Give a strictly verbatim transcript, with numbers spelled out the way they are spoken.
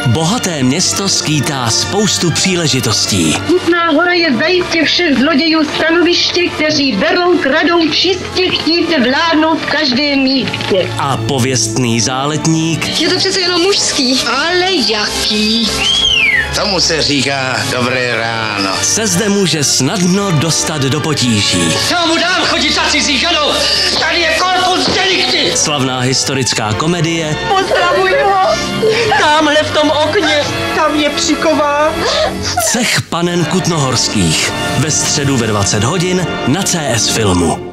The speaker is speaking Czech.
Bohaté město skýtá spoustu příležitostí. Kutná Hora je zajistě všech zlodějů stanoviště, kteří berou, kradou, čistě chtíte vládnout v každém místě. A pověstný záletník Je to přece jenom mužský. Ale jaký? Tomu se říká dobré ráno. se zde může snadno dostat do potíží. Co mu dám chodit za cizí ženou? Tady je korpus delikty! Slavná historická komedie Pozdravuj ho! Tamhle v tom okně, tam je Přiková. Cech panen Kutnohorských. Ve středu ve dvacet hodin na C S Filmu.